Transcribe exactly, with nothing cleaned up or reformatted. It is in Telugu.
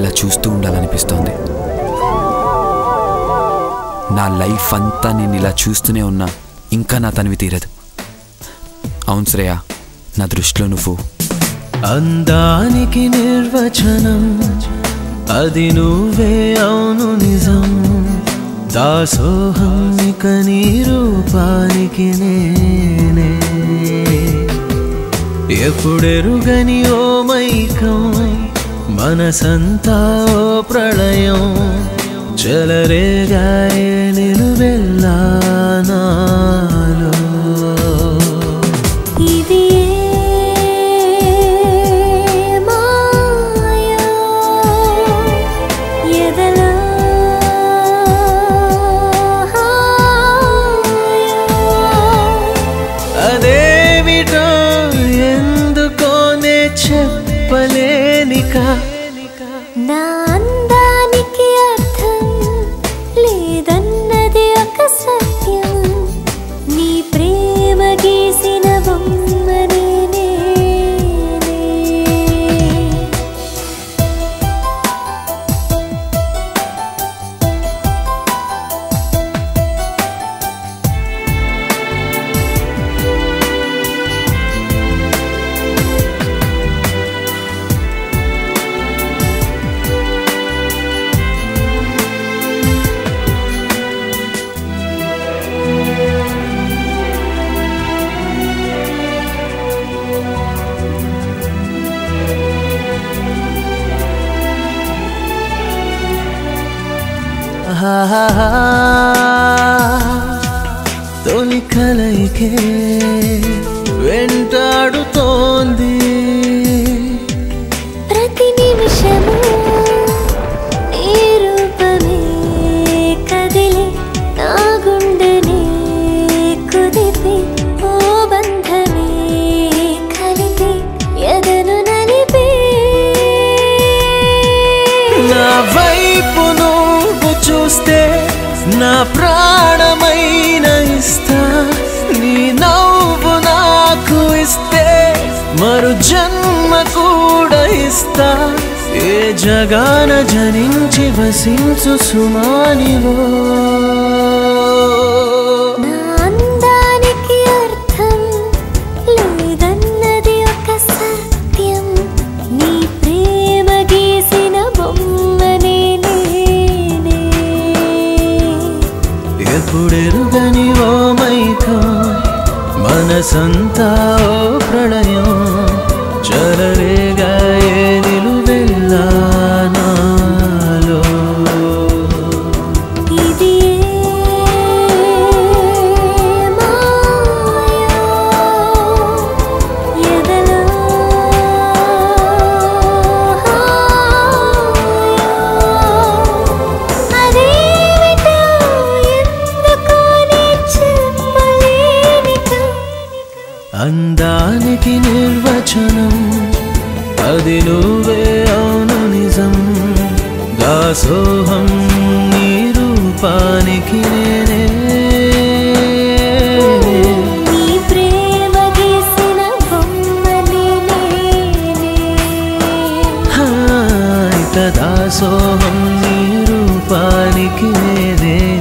ఇలా చూస్తూ ఉండాలనిపిస్తోంది. నా లైఫ్ అంతా నేను ఇలా చూస్తూనే ఉన్నా ఇంకా నా తనివి తీరదు. అవును శ్రేయ, నా దృష్టిలో నువ్వు అందానికి నిర్వచనం అది నువ్వే, అవును నిజం. దాసోహం ఇక నీ రూపానికి నేనే. ఎప్పుడెరుగని ఓ మైకం, మనసంతా ఓ ప్రళయం. చెలరేగాయే నిలువెల్లా నాలో. అదేమిటో ఎందుకోనే చెప్పలేనిక. నా అందానికి అర్థం లేదన్నది ఒక సత్యం. నీ ప్రేమ గీసిన బొమ్మ నేనే. తొలి కలయికే వెంటాడుతోంది ప్రతి నిమిషము. నీ రూపమే కదిలి నా గుండెనే కుదిపి, ఓ బంధమే కలిపి ఎదను నలిపి. నా వైపు నువ్వు చూస్తే నా ప్రాణమైన ఇస్తా. నీ నవ్వు నాకు ఇస్తే మరు జన్మ కూడా ఇస్తా. ఏ జగాన జనించి వసించు సుమానివో. నా అందానికి అర్థం లేదన్నది ఒక సత్యం. నీ ప్రేమ గీసిన బొమ్మ నేనే. ఎప్పుడెరుగని ఓ మైకం, మనసంతా ఓ ప్రళయం. చెలరేగాయే నిలువెల్లా నాలో. ఇది మాయా ఎదలో అదేమిటో ఎందుకోనే చెప్పలేనిక. అందానికి నిర్వచనం అది నువ్వే, అవును నిజం. దాసోహం నీ రూపానికి నేనే. నీ ప్రేమ గీసిన బొమ్మ నేనే. హాయ్ దాసోహం నీ రూపానికి నేనే.